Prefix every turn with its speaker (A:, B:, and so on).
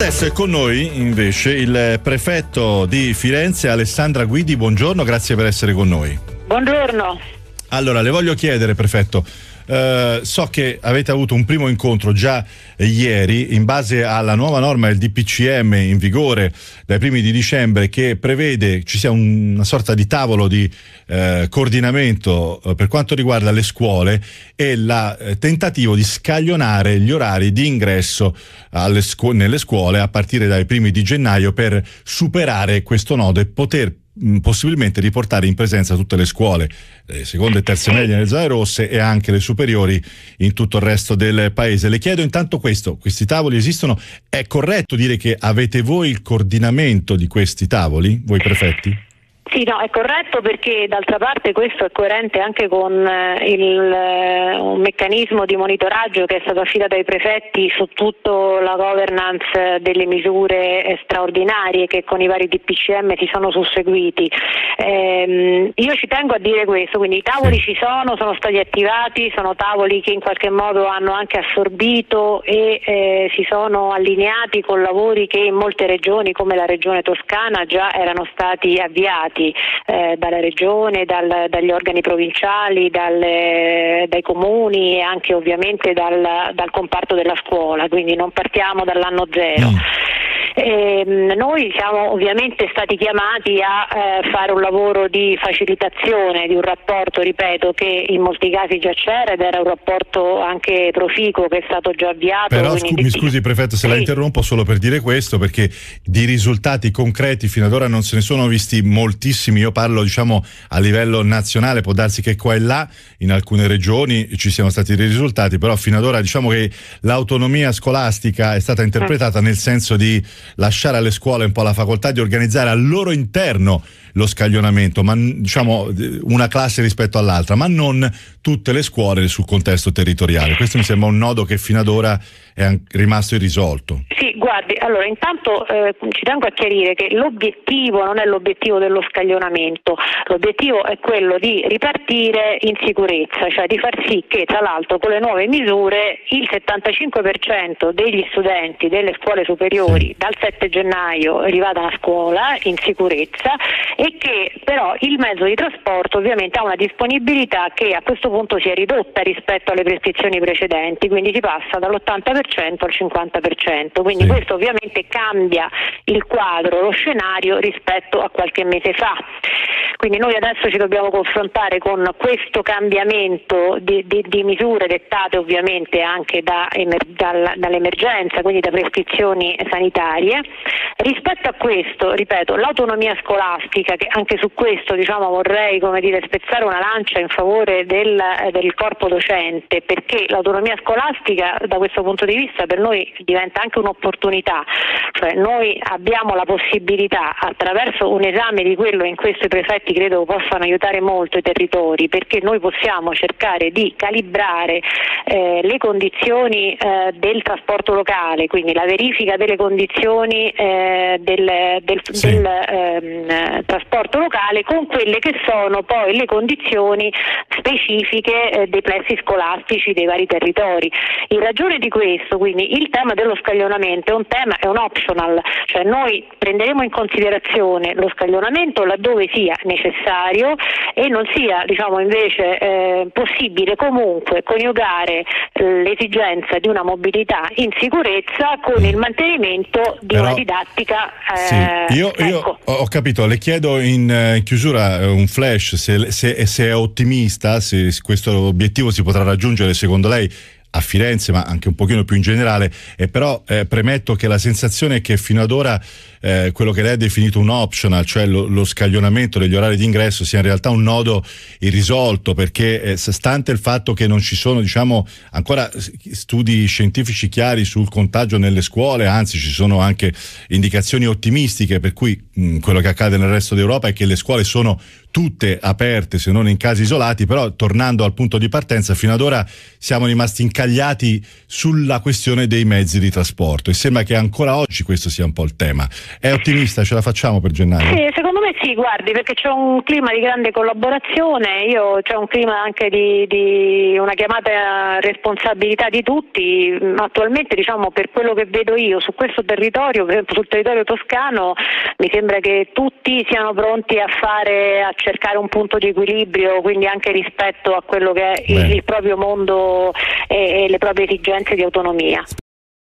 A: Adesso è con noi invece il prefetto di Firenze, Alessandra Guidi. Buongiorno, grazie per essere con noi.
B: Buongiorno.
A: Allora, le voglio chiedere, prefetto, so che avete avuto un primo incontro già ieri in base alla nuova norma del DPCM in vigore dai primi di dicembre, che prevede ci sia una sorta di tavolo di coordinamento per quanto riguarda le scuole e il tentativo di scaglionare gli orari di ingresso nelle scuole a partire dai primi di gennaio per superare questo nodo e poter possibilmente riportare in presenza tutte le scuole, le seconde e terze medie nelle zone rosse e anche le superiori in tutto il resto del paese. Le chiedo intanto questi tavoli esistono? È corretto dire che avete voi il coordinamento di questi tavoli, voi prefetti?
B: Sì, no, è corretto, perché d'altra parte questo è coerente anche con un meccanismo di monitoraggio che è stato affidato ai prefetti su tutta la governance delle misure straordinarie che con i vari DPCM si sono susseguiti. Io ci tengo a dire questo, quindi i tavoli ci sono stati attivati, sono tavoli che in qualche modo hanno anche assorbito e si sono allineati con lavori che in molte regioni, come la regione Toscana, già erano stati avviati dalla regione, dagli organi provinciali, dai comuni e anche ovviamente dal comparto della scuola, quindi non partiamo dall'anno zero. Noi siamo ovviamente stati chiamati a fare un lavoro di facilitazione di un rapporto, ripeto, che in molti casi già c'era ed era un rapporto anche proficuo che è stato già avviato.
A: Però mi scusi prefetto se la interrompo solo per dire questo, perché di risultati concreti fino ad ora non se ne sono visti moltissimi. Io parlo a livello nazionale, può darsi che qua e là in alcune regioni ci siano stati dei risultati, però fino ad ora che l'autonomia scolastica è stata interpretata nel senso di lasciare alle scuole un po' la facoltà di organizzare al loro interno lo scaglionamento, ma una classe rispetto all'altra, ma non tutte le scuole sul contesto territoriale. Questo mi sembra un nodo che fino ad ora è rimasto irrisolto.
B: Sì, guardi, allora intanto ci tengo a chiarire che l'obiettivo non è l'obiettivo dello scaglionamento, l'obiettivo è quello di ripartire in sicurezza, cioè di far sì che tra l'altro con le nuove misure il 75% degli studenti delle scuole superiori dal 7 gennaio rivada a scuola in sicurezza, e che però il mezzo di trasporto ovviamente ha una disponibilità che a questo punto si è ridotta rispetto alle prescrizioni precedenti, quindi si passa dall'80% al 50%, quindi questo ovviamente cambia il quadro, lo scenario rispetto a qualche mese fa. Quindi noi adesso ci dobbiamo confrontare con questo cambiamento di misure dettate ovviamente anche dall'emergenza, quindi da prescrizioni sanitarie. Rispetto a questo, ripeto, l'autonomia scolastica, che anche su questo vorrei spezzare una lancia in favore del corpo docente, perché l'autonomia scolastica da questo punto di vista per noi diventa anche un'opportunità, cioè noi abbiamo la possibilità, attraverso un esame di quello in questo i prefetti credo possano aiutare molto i territori, perché noi possiamo cercare di calibrare le condizioni del trasporto locale, quindi la verifica delle condizioni del trasporto locale con quelle che sono poi le condizioni specifiche dei plessi scolastici dei vari territori. In ragione di questo, quindi, il tema dello scaglionamento è un optional, cioè noi prenderemo in considerazione lo scaglionamento laddove sia necessario e non sia invece possibile comunque coniugare l'esigenza di una mobilità in sicurezza con il mantenimento di una didattica.
A: Io ho capito, le chiedo in chiusura un flash, se è ottimista, se questo obiettivo si potrà raggiungere secondo lei a Firenze, ma anche un pochino più in generale, e però premetto che la sensazione è che fino ad ora quello che lei ha definito un optional, cioè lo scaglionamento degli orari di ingresso, sia in realtà un nodo irrisolto, perché stante il fatto che non ci sono ancora studi scientifici chiari sul contagio nelle scuole, anzi ci sono anche indicazioni ottimistiche per cui quello che accade nel resto d'Europa è che le scuole sono tutte aperte se non in casi isolati, però tornando al punto di partenza, fino ad ora siamo rimasti in scagliati sulla questione dei mezzi di trasporto, e sembra che ancora oggi questo sia un po' il tema. È ottimista? Ce la facciamo per gennaio?
B: Sì, secondo me sì, guardi, perché c'è un clima di grande collaborazione, c'è un clima anche di una chiamata a responsabilità di tutti. Attualmente, diciamo, per quello che vedo io su questo territorio, sul territorio toscano, mi sembra che tutti siano pronti a cercare un punto di equilibrio, quindi anche rispetto a quello che è il proprio mondo e le proprie esigenze di autonomia.